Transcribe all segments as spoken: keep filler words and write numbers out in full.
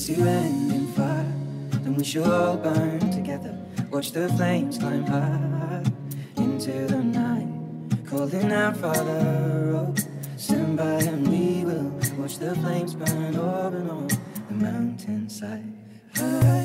to end in fire, then we shall all burn together. Watch the flames climb high into the night, calling out, Father, oh, stand by and we will watch the flames burn over and on the mountainside. High.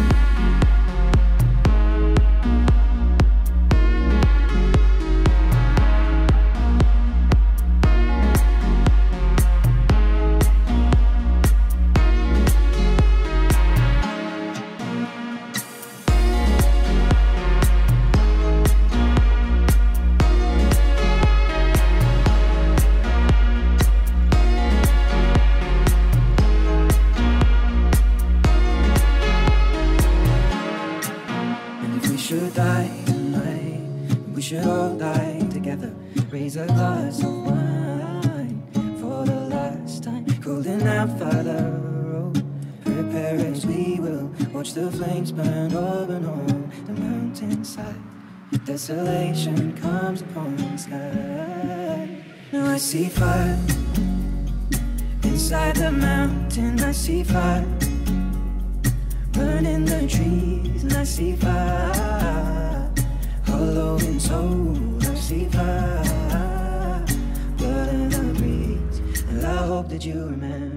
Should die tonight, we should all die together. Raise a glass of wine for the last time, calling out, Father, oh, prepare as we will watch the flames burn over and on the mountainside. Desolation comes upon the sky. Now I see fire inside the mountain. I see fire burning the trees, and I see fire hollow in soul. I see fire, blood in the breeze, and I hope that you remember.